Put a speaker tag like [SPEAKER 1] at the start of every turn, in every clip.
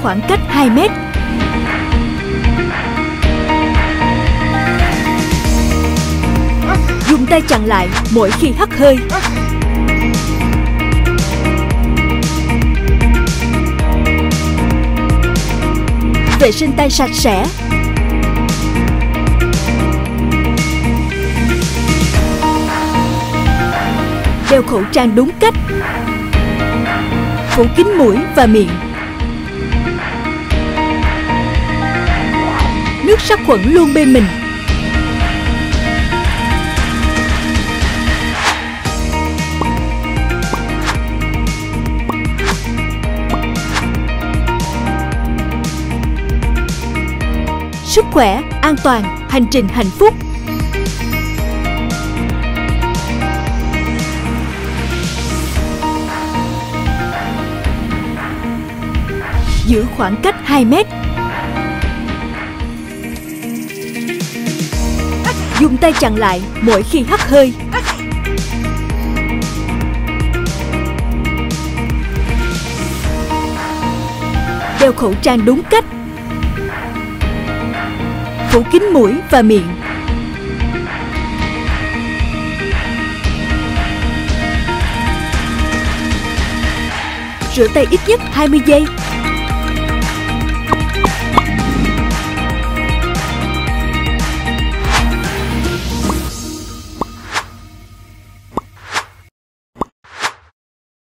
[SPEAKER 1] khoảng cách 2 mét. Dùng tay chặn lại mỗi khi hắt hơi. Vệ sinh tay sạch sẽ. Đeo khẩu trang đúng cách. Phủ kín mũi và miệng. Nước sát khuẩn luôn bên mình. Sức khỏe, an toàn, hành trình hạnh phúc. Giữ khoảng cách 2 mét. Dùng tay chặn lại mỗi khi hắt hơi. Đeo khẩu trang đúng cách. Phủ kín mũi và miệng. Rửa tay ít nhất 20 giây.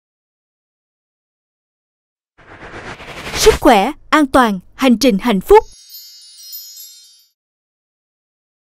[SPEAKER 1] Sức khỏe, an toàn, hành trình hạnh phúc.